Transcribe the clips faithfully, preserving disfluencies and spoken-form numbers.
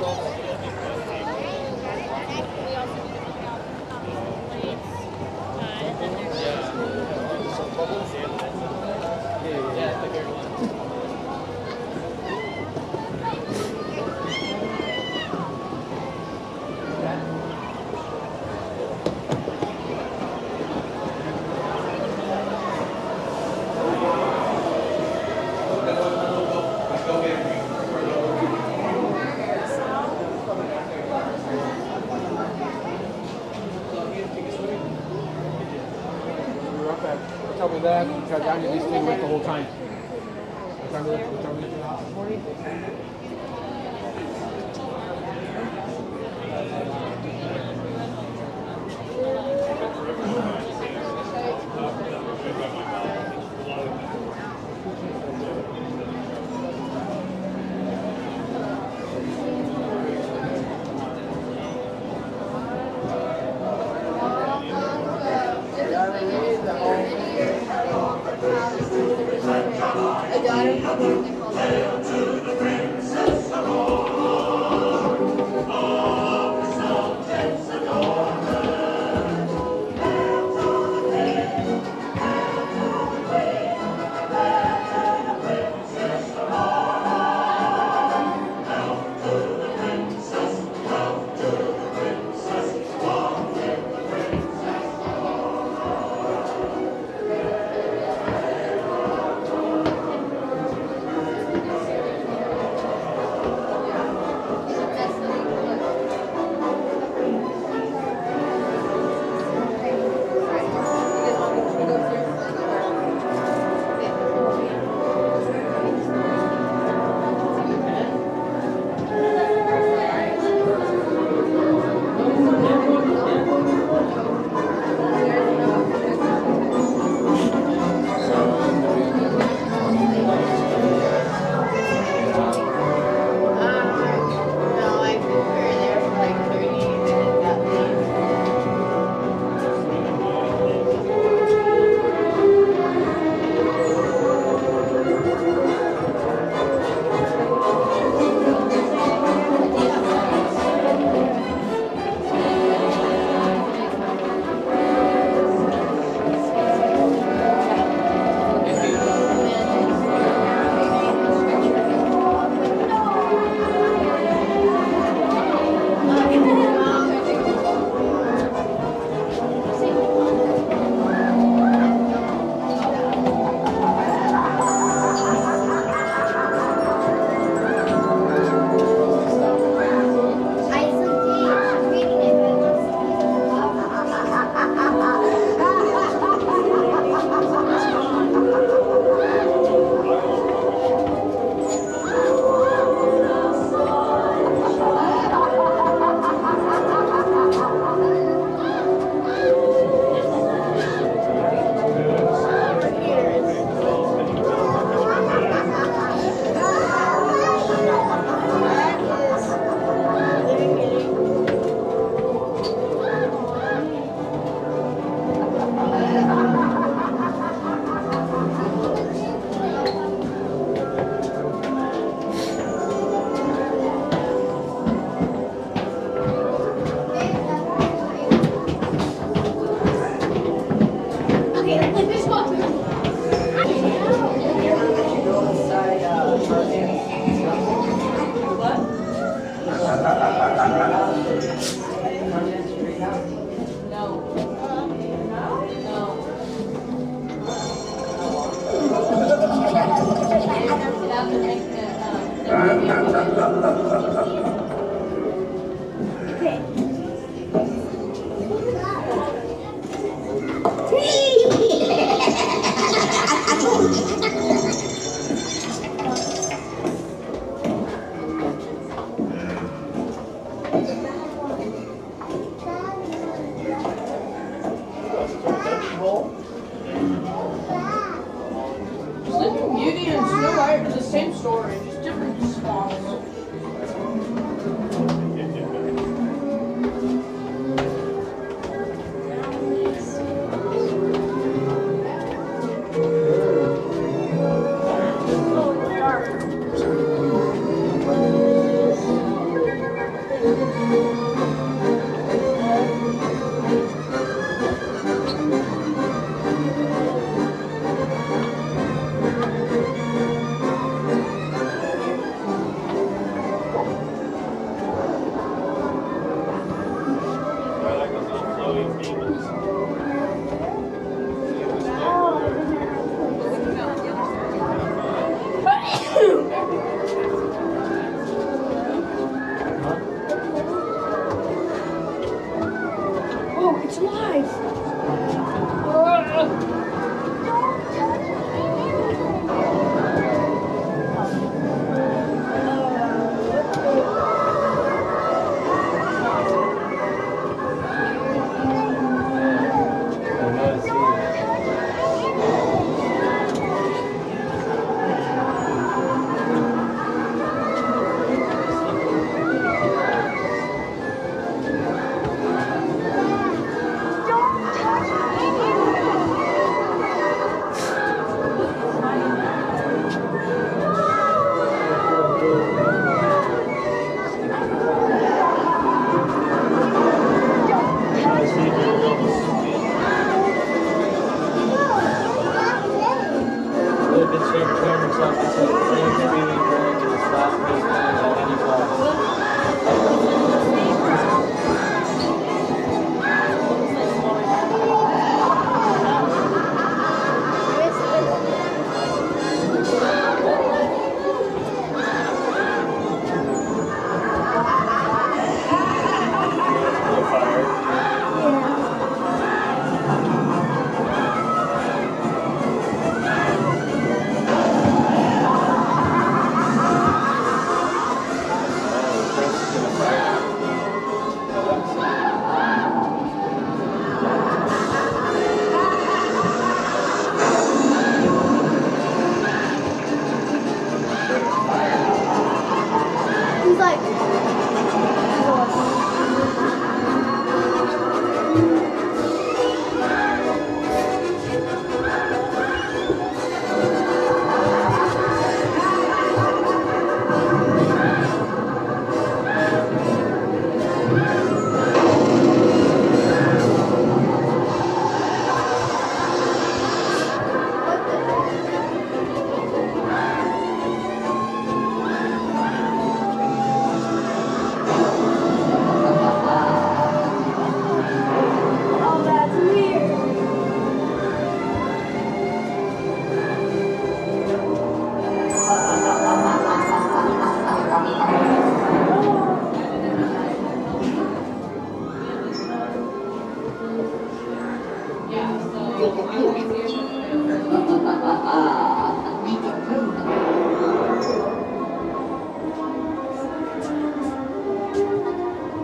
Tell me that because I need to stay awake the whole time. What time is it? What time is it this morning? Sleeping Beauty and Snow White are the same story, just different spots.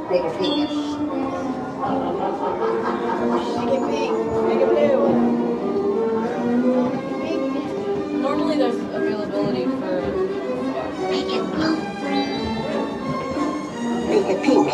Make it pink. Make it pink. Make it blue. Normally there's availability for... Make it blue. Make it pink.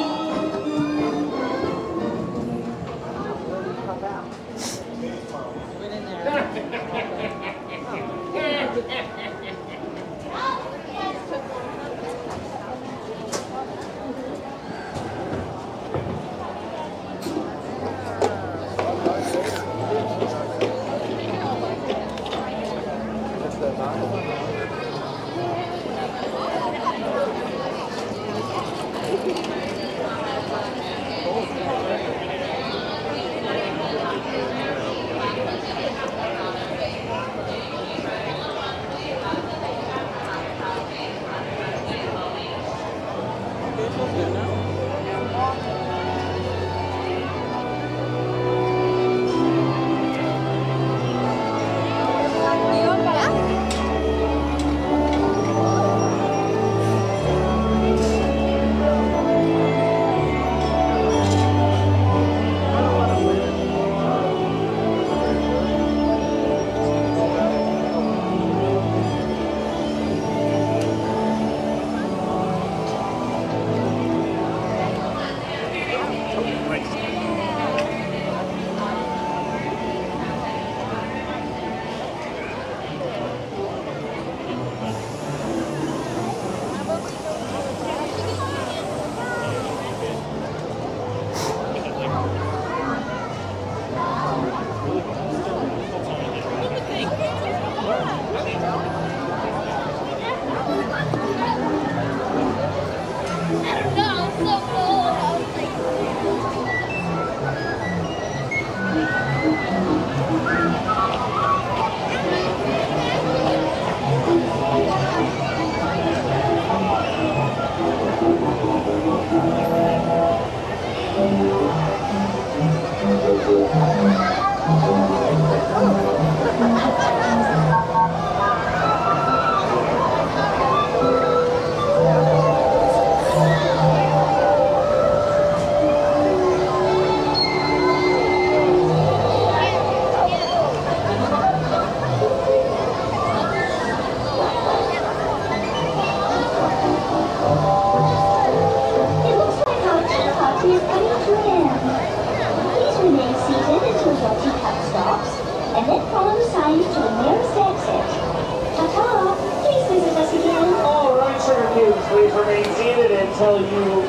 Please remain seated until you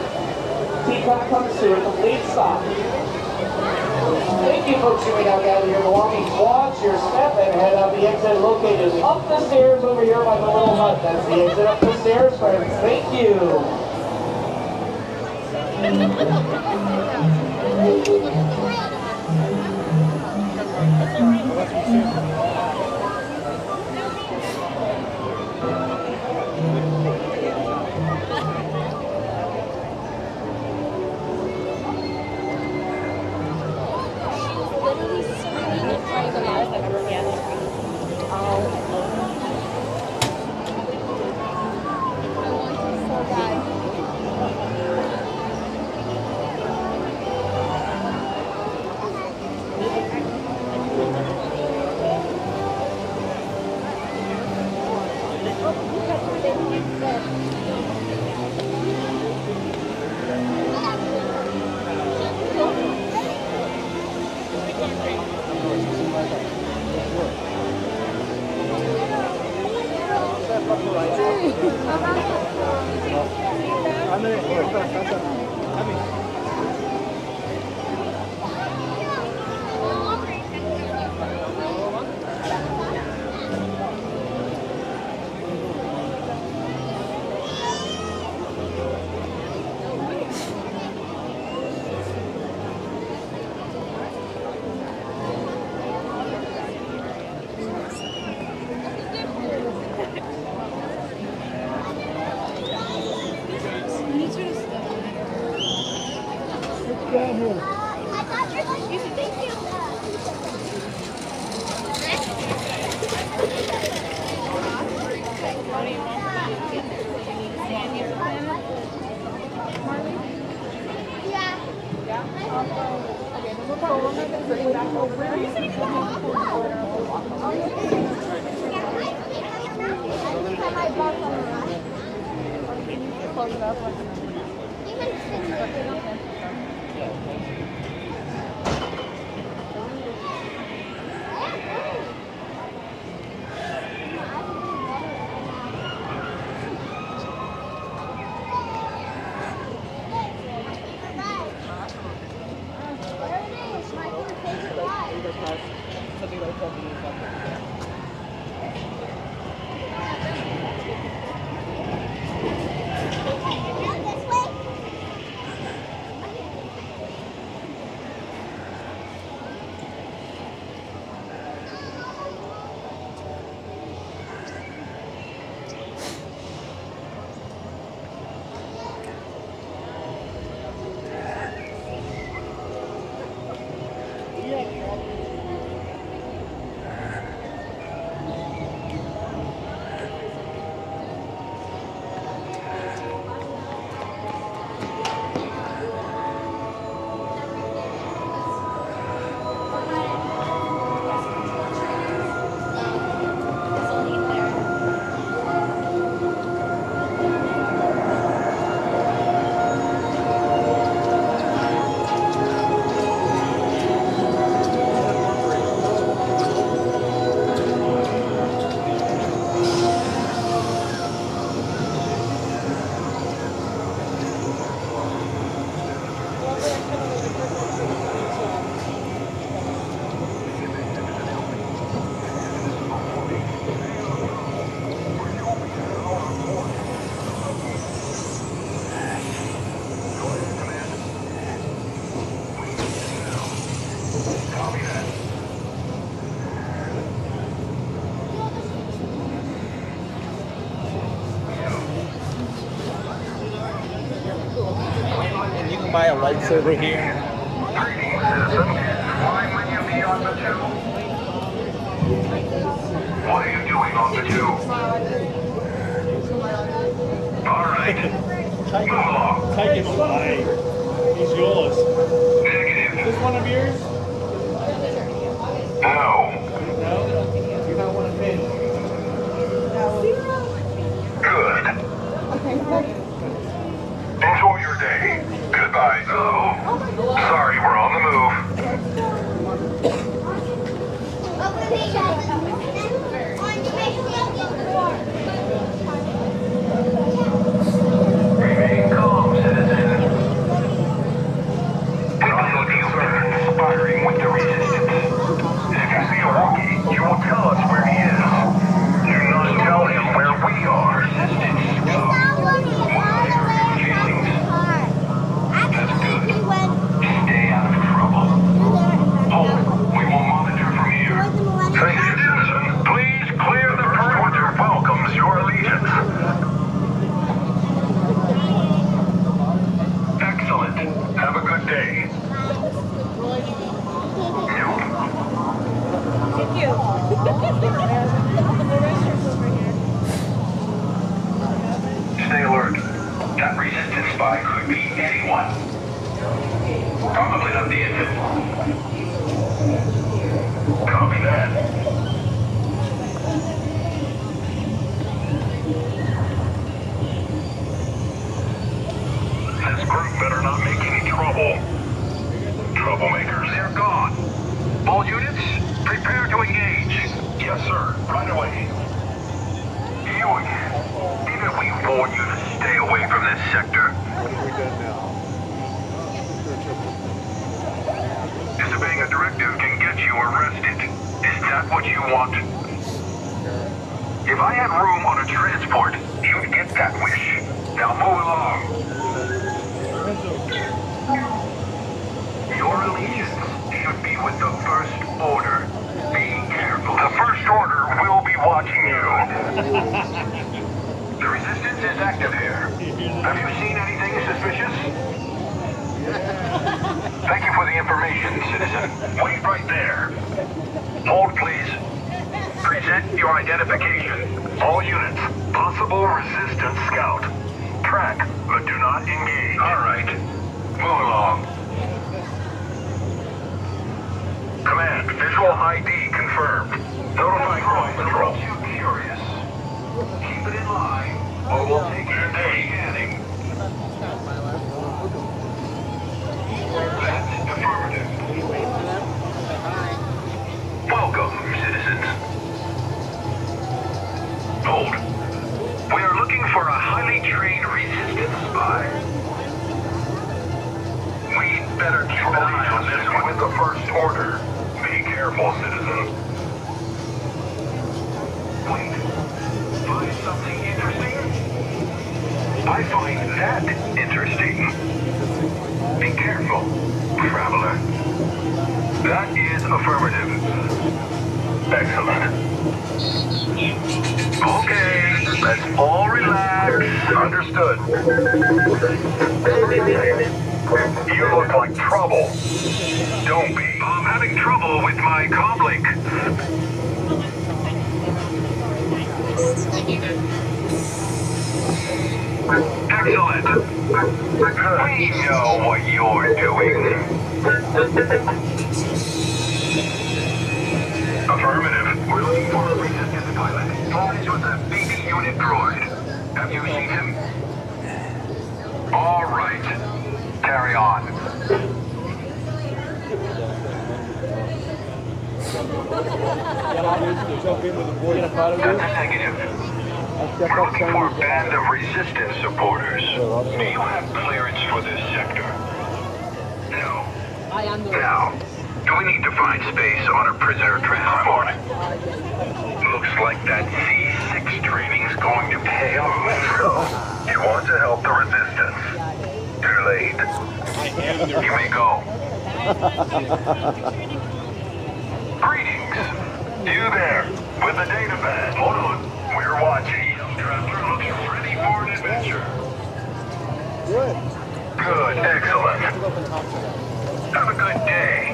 teacup comes to a complete stop. Thank you, folks. You may now gather your belongings, watch your step, and head out the exit located up the stairs over here by the little hut. That's the exit up the stairs, friends. Thank you. Buy a lightsaber here. What are you doing on the tube? Alright. Take it, take it away. He's yours. Negative. Is this one of yours? No. No? You don't want to pin. Good. Enjoy your day. Goodbye. Oh, sorry, we're on the move. Remain calm, citizen. Not looking for inspiring with the resistance. If you see a Wookiee, you will tell us where he is. Do not tell him where we are. Resistance. That's good. Stay out of trouble. Oh, we will monitor from here. Thank you, citizen. Please clear the perimeter. Welcomes your allegiance. Excellent. Have a good day. Thank you. Stay alert. That resistance spy could be anyone. Probably not the infant. Copy that. This group better not make any trouble. Troublemakers, they're gone. All units, prepare to engage. Yes, sir. Right away. You, didn't we warn you to stay away from this sector? What have we done now? Disobeying a directive can get you arrested. Is that what you want? If I had room on a transport, you'd get that wish. Now move along. Your allegiance should be with the First Order. Be careful. The First Order will be watching you. The resistance is active here. Have you seen anything suspicious? Thank you for the information, citizen. Wait right there. Hold, please. Present your identification. All units, possible resistance scout. Track, but do not engage. All right. Move along. better keep an eye on this one with the First Order. Be careful, citizen. Wait. Find something interesting? I find that interesting. Be careful, traveler. That is affirmative. Excellent. Okay, let's all relax. Understood. You look like trouble. Don't be. I'm having trouble with my comlink. Excellent. We know what you're doing. Affirmative. We're looking for a resistance pilot. Flies with a baby unit droid. Have you seen him? All right. Carry on. That's a negative. We're looking for a band of resistance supporters. Do you have clearance for this sector? No. Now, do we need to find space on a prisoner transport? Looks like that C six training's going to pay off. So, you want to help the resistance? Too late. You may go. Greetings. You there, with the data pad. Hold on. We're watching. Traveler looks ready for an adventure. Good. Good. Excellent. Have a good day.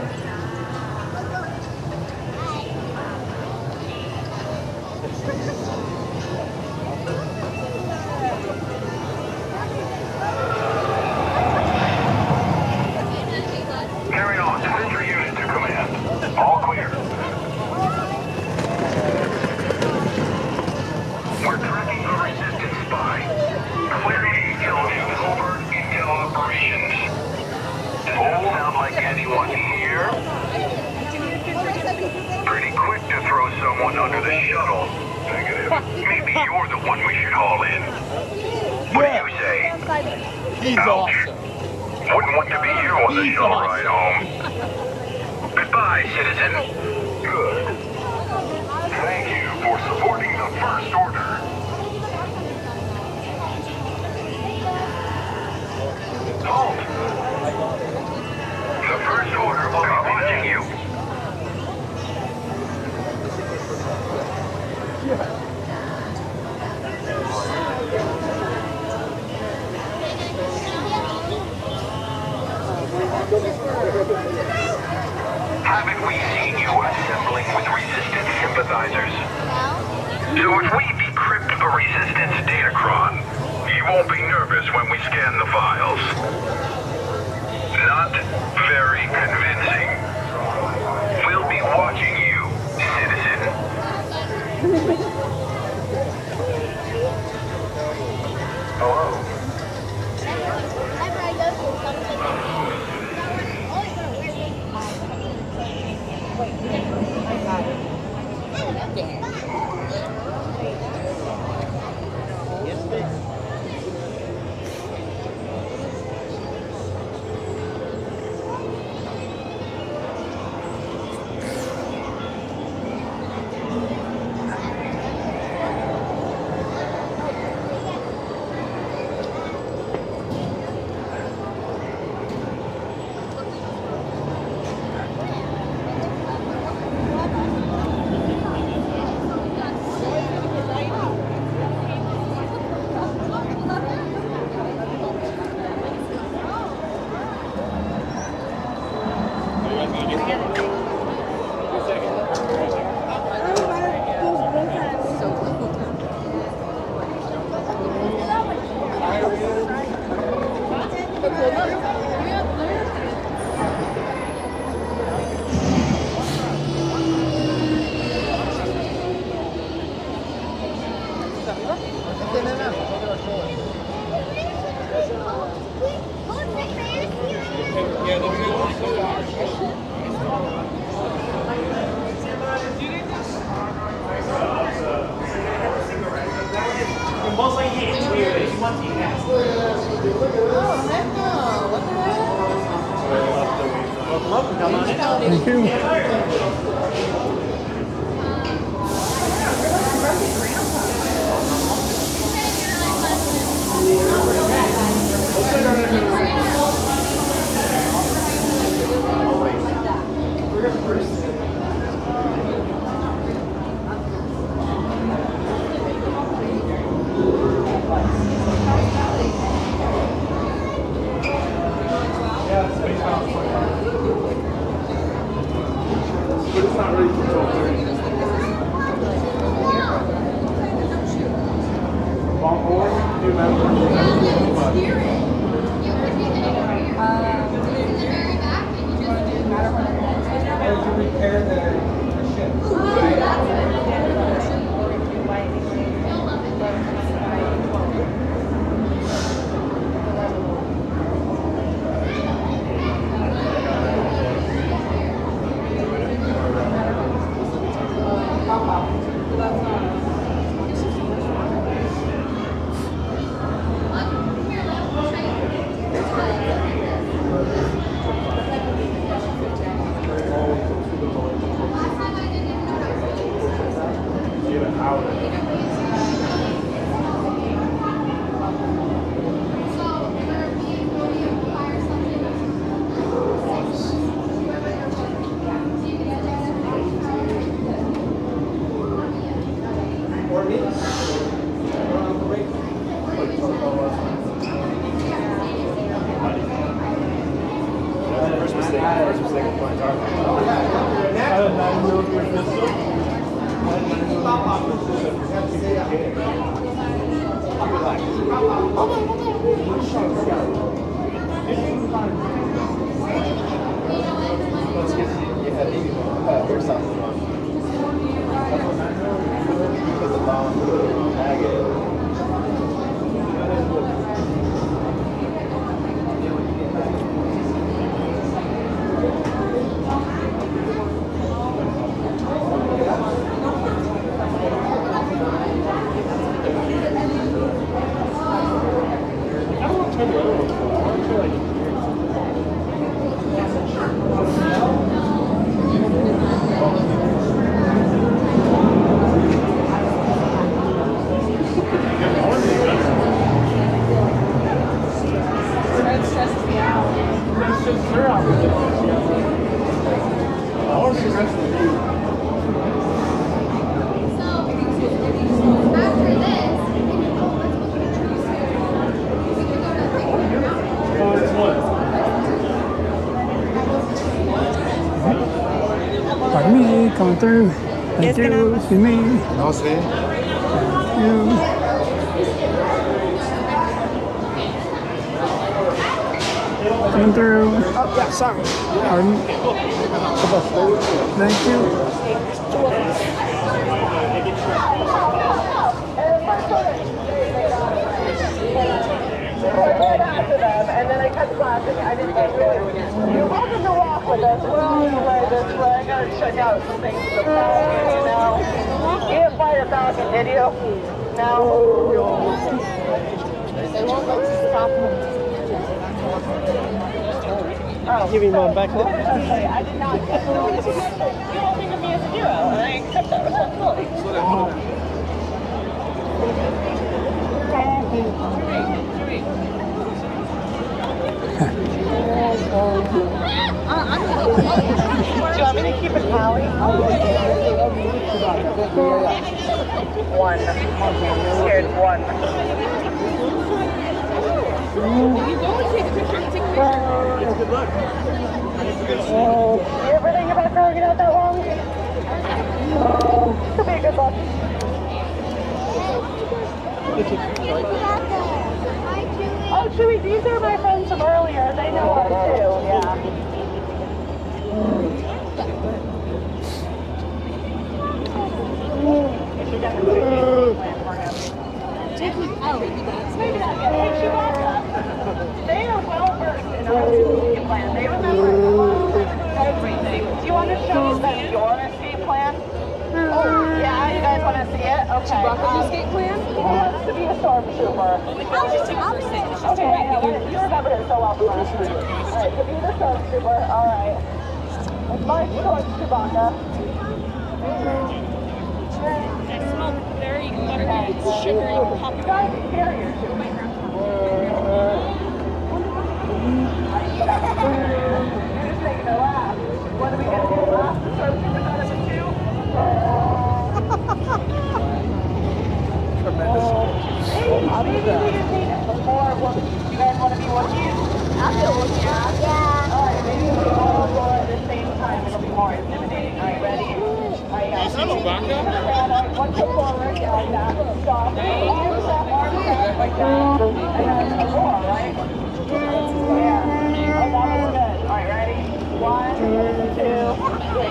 Carry on. Send your unit to command. All clear. We're tracking a resistance spy. Clearly intelligent covert intel operations. Does that sound like anyone here? Pretty quick to throw someone under the shuttle. Negative. Maybe you're the one we should haul in. What do you say? He's Ouch. awesome. Wouldn't want to be you on the He's shuttle awesome. ride home. Goodbye, citizen. Good. Thank you for supporting the First Order. Halt! The First Order will be watching you. Haven't we seen you assembling with resistance sympathizers? So if we decrypt a resistance datacron, you won't be nervous when we scan the files. Not very convincing. We'll be watching you, citizen. Hello? Buzz Lightyear, it's weird. It's one thing. Oh, heck no. What the hell? Thank you. Pardon me, coming through. Thank you, it's me. No, see? Thank you. Coming through. Oh, yeah, sorry. Pardon. Thank you. Right after them, and then I kept laughing. I didn't get good. You're welcome to walk with us. We're on the way this way. I gotta check out some things in the Falcon, you know. You didn't fly a Falcon, did you? No. They won't let you stop them. Oh. Give me one back up. Okay, I did not get the notice. You don't think of me as a hero, and I accept that responsibility. Do you want me to keep a tally? One. Scared one. Good luck. You ever think about throwing it out that long? Oh, it'll be a good luck. Oh, Chewie, these are my friends from earlier. They know us too, yeah. Maybe not yet. Hey, Chewbacca. They are well versed in our escape plan. They remember everything. Do you want to show them your escape plan? Oh, yeah, you guys want to see it? Okay. Chewbacca's escape plan? He wants to be a stormtrooper. I'll just take okay, yeah, you remembered it so well from last time. Alright, to be the stormtrooper, alright. It's my choice, Chewbacca. That smells very buttery, sugary, popcorn. You guys hear your Chewbacca. You're just making a laugh. What are we going to do? Laugh? Stormtroopers out of the two? Tremendous. Maybe we just need more. You guys want to be Wookiees? I'll be a Wookiee. Yeah. Alright, maybe we'll be all four at the same time. It'll be more intimidating. Alright, ready? Alright, guys. Chewbacca? One foot forward, yeah, like that. Stop. Arms up, arms up, like that. And then a roar, right? Yeah. Oh, that was good. Alright, ready? One, two, three.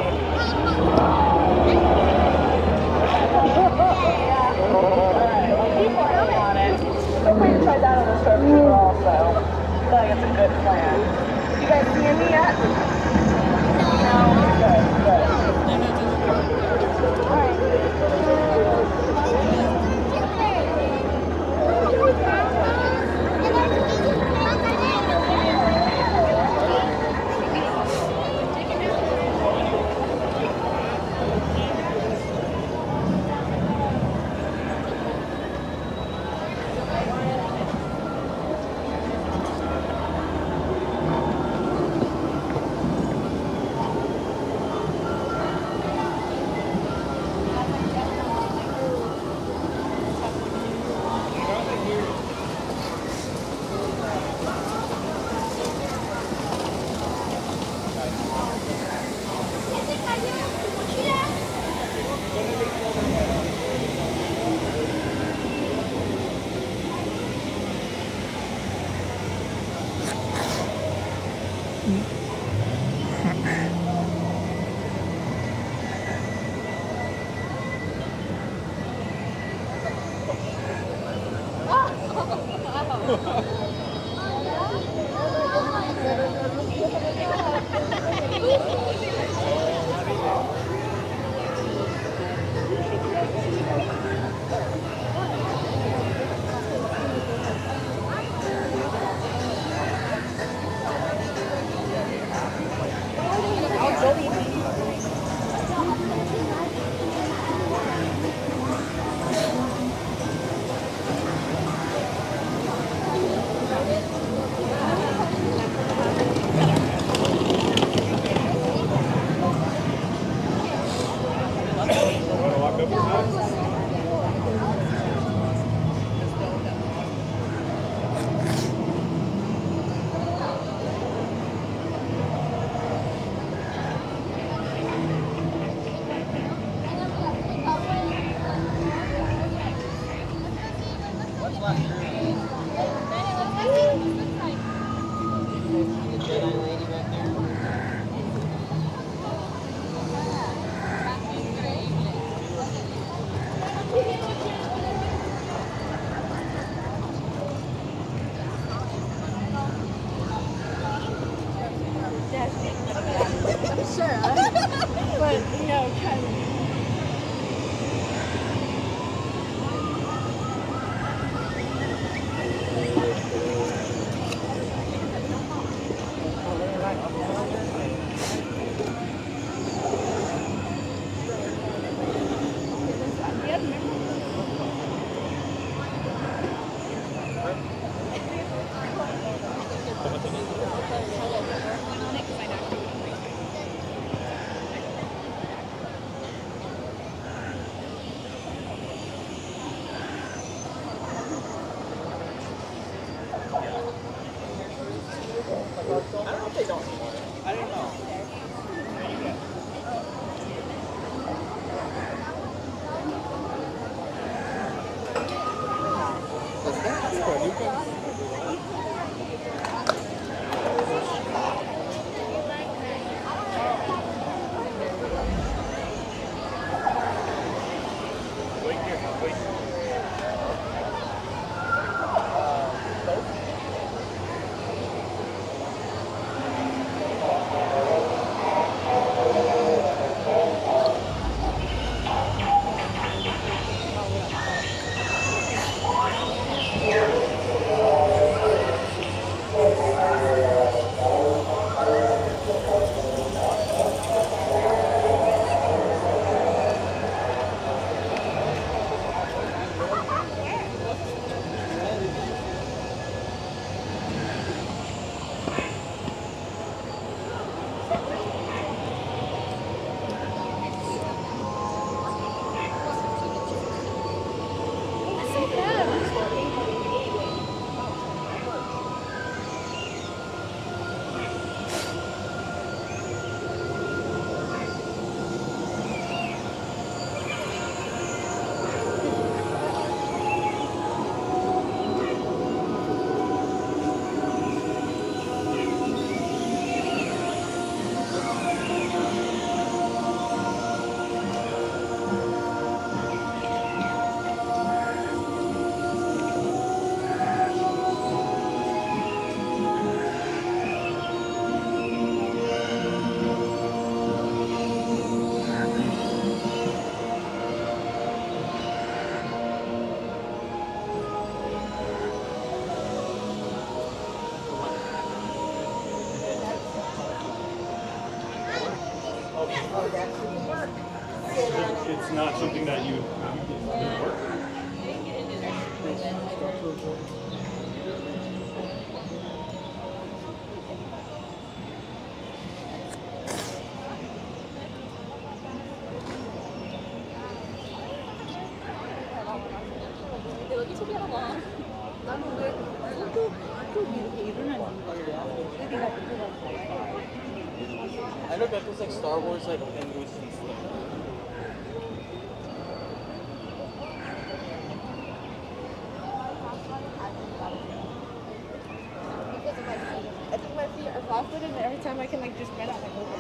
Alright, well, keep working on it. Feel free to try that on the Stormtrooper also. I feel like it's a good plan. You guys seeing me yet? No? Good, good. Alright. Sure, but you know, kind of. It's not something that you, you work. I know that was like Star Wars, like language and stuff. I think my feet are flat-footed, and every time I can like just bend out my movement.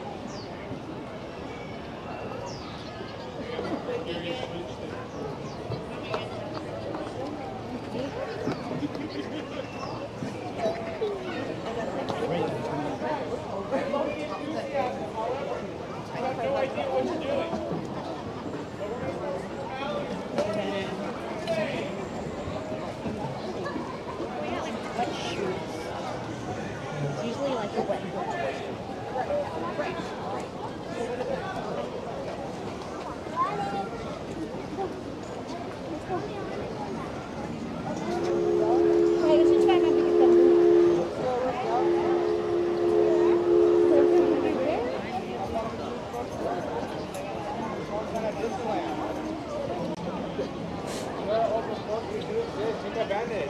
Take advantage.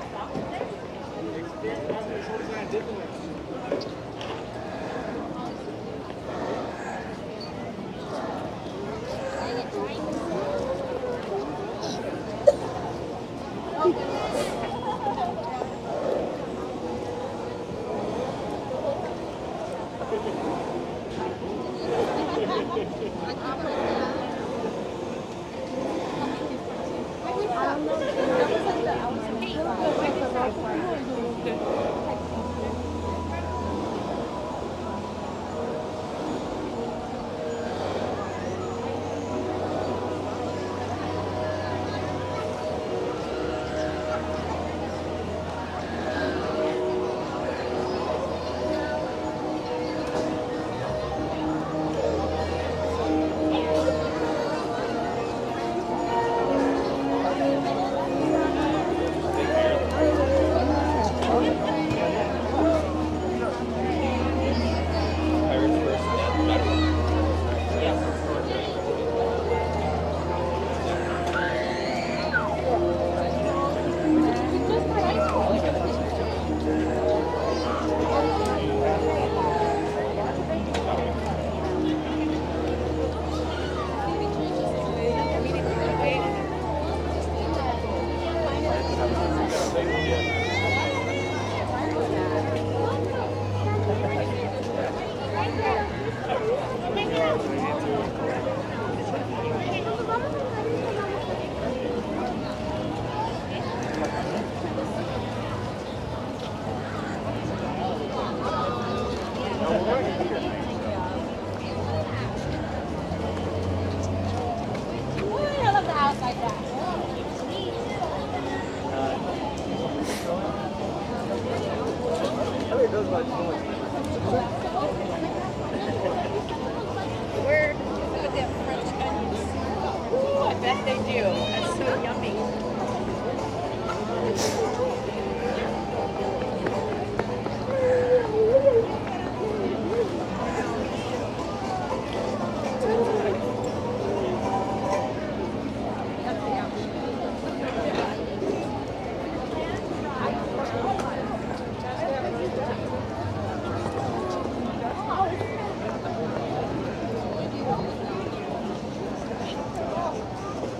Where with the French onions? Ooh, I bet they do. That's so yummy.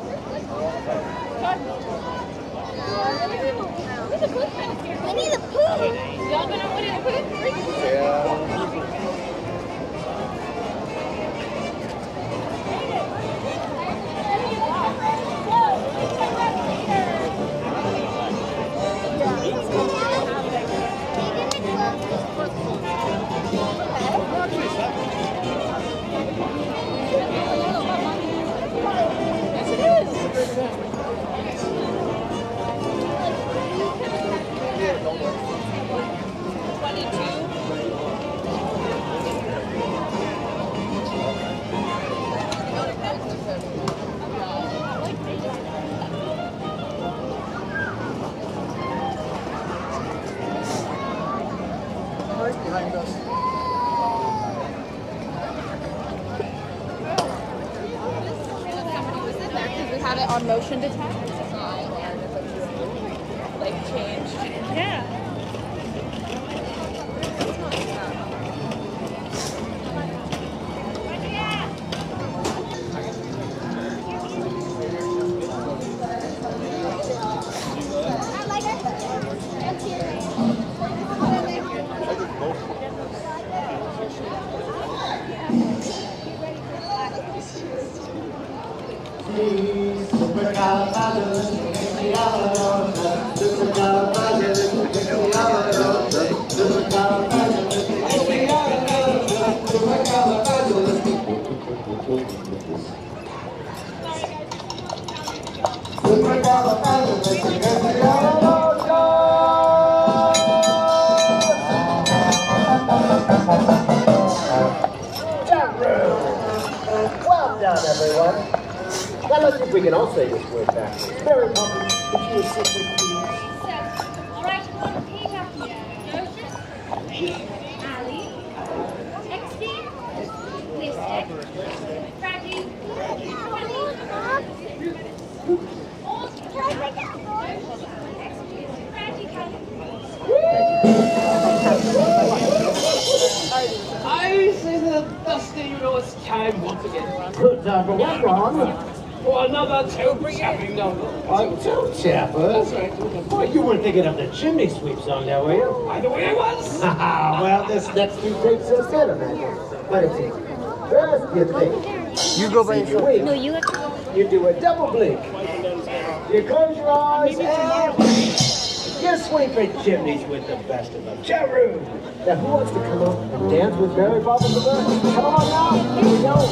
Winnie the Pooh! right behind us. We had it on motion detect. Like changed. Yeah. Well done, everyone. Now let's see if we can all say this word backwards. Mary Poppins, would you assist us, please? All right, you want to repeat after me. Joseph, Ali, Exie, Lizette, Freddie, I say that Dusty, you know, it's time once again. Good time for what, Ron? For another toe chapping number. Oh, toe chapper? That's right. Well, you weren't thinking of the chimney sweep song now, were you? By the way, I was. Well, this next few takes us in, imagine. But it's easy. First, you think. You go by yourself. Wait. No, you have to go. You do a double blink. You close your eyes and you sweep at chimneys with the best of them. Cheru! Now, who wants to come up and dance with Mary Poppins and Buzz? Come on now. Here we go.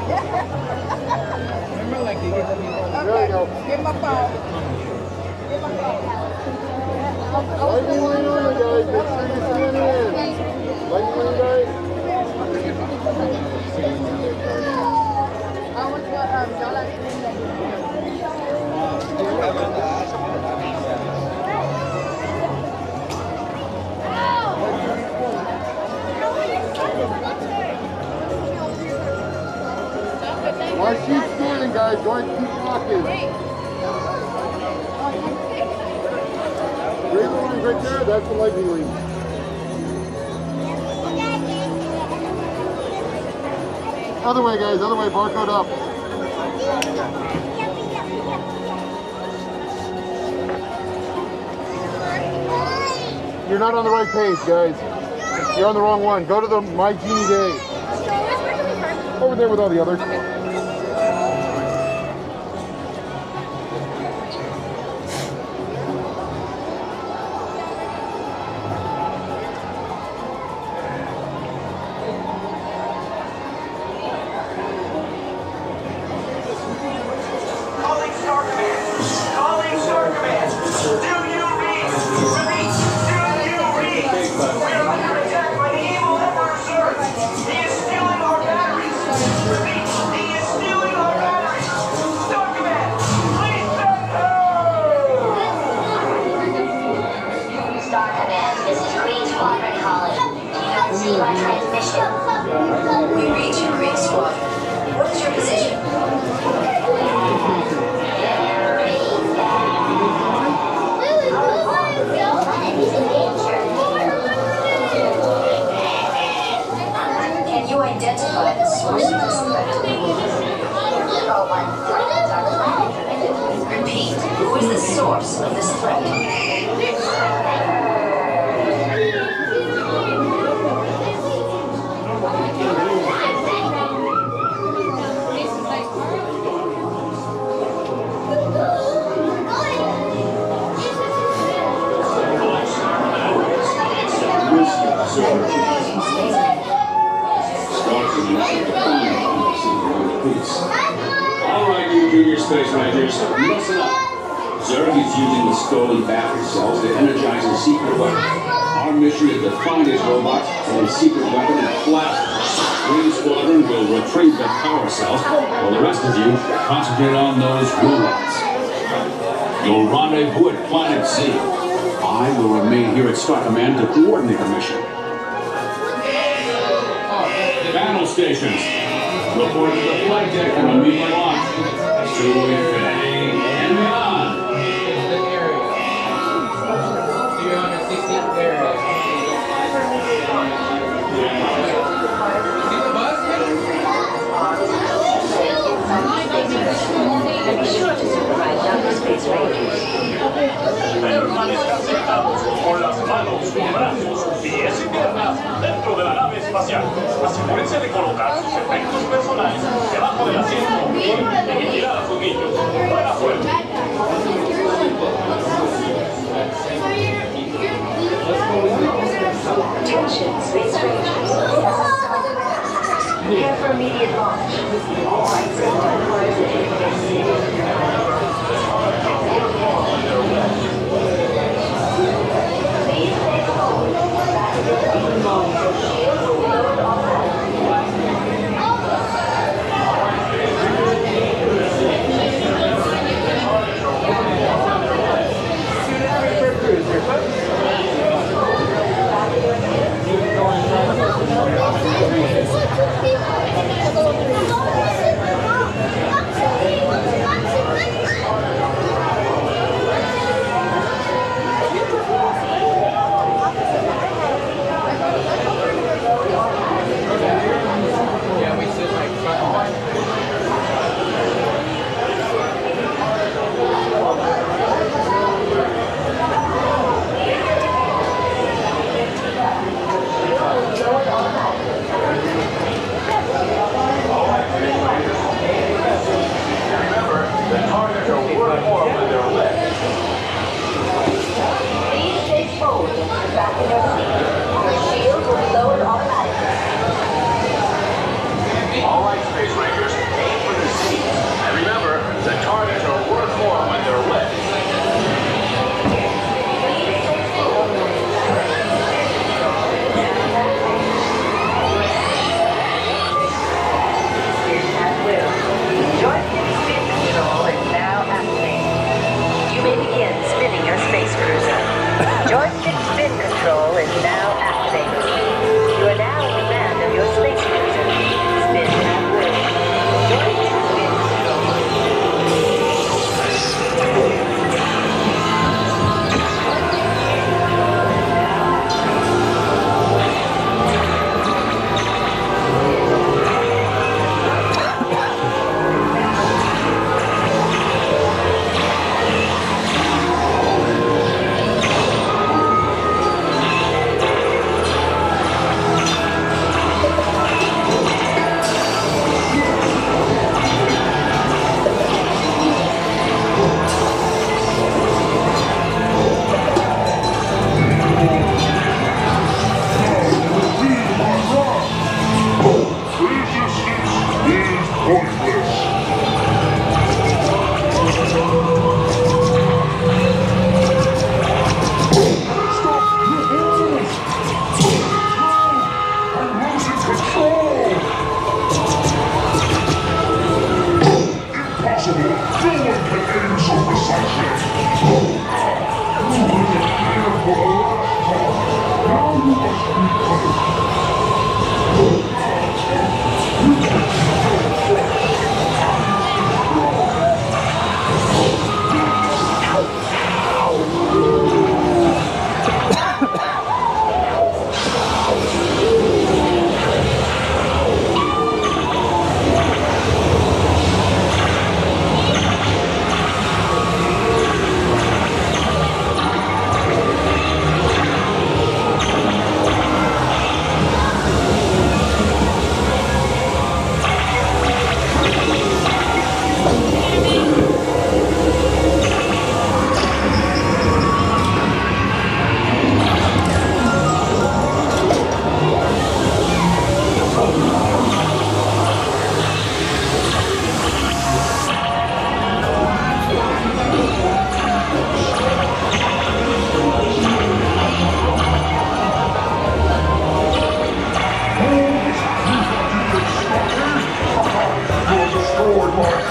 There you go. Give him a phone. Give him a phone. Lightning lane only, guys. Make sure you stand in. Lightning lane, guys. Why keep standing, guys? Go ahead and keep walking. Green line right there, that's the lightning lane. Other way, guys, other way, barcode up. You're not on the right page, guys. You're on the wrong one. Go to the My Genie Day. Over there with all the others. Calling Star Command. Calling Star Command. Do you read? Repeat. Do you read? We are under attack by the evil Emperor Zurg. He is stealing our batteries. Repeat. He is stealing our batteries. Star Command. Please send help. Star Command, this is Green Squadron calling. Do you not see our transmission? We read you, Green Squadron. What is your position? Can you identify the source of this threat? Repeat, who is the source of this threat? All right, you junior space rangers, listen up. Zurg is using the stolen battery cells to energize his secret weapon. Our mission is to find his robots and his secret weapon and blast them. Green Squadron will retrieve the power cells, while the rest of you concentrate on those robots. You'll rendezvous at Planet Z. I will remain here at Star Command to coordinate the mission. Battle stations. Report to the flight deck for immediate launch. To infinity and beyond. Be sure to supervise younger space rangers. Permanezcan sentados con las manos, brazos, pies y piernas dentro de la nave espacial. Asegúrense de colocar sus efectos personales debajo del asiento y vigilar a sus niños. Buena suerte. Attention, space rangers. Prepare for immediate launch. All flights are Please take hold. Student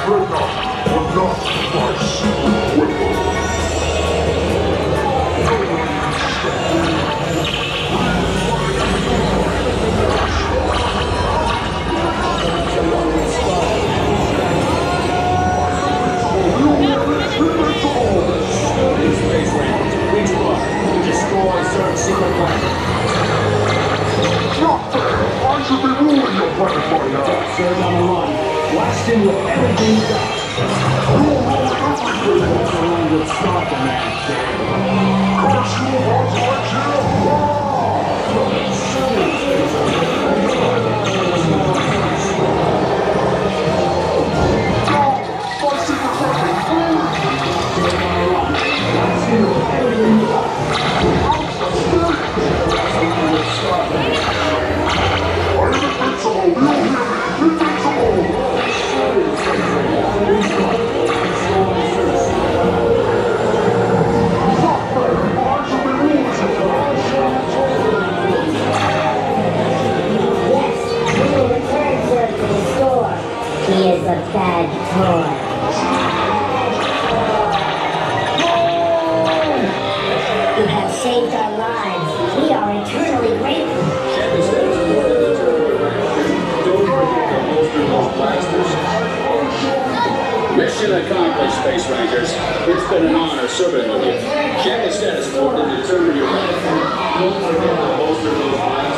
Mission accomplished, Space Rangers. It's been an honor serving with you. Check the status board to determine your